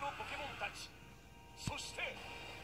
のポケモンたち、そして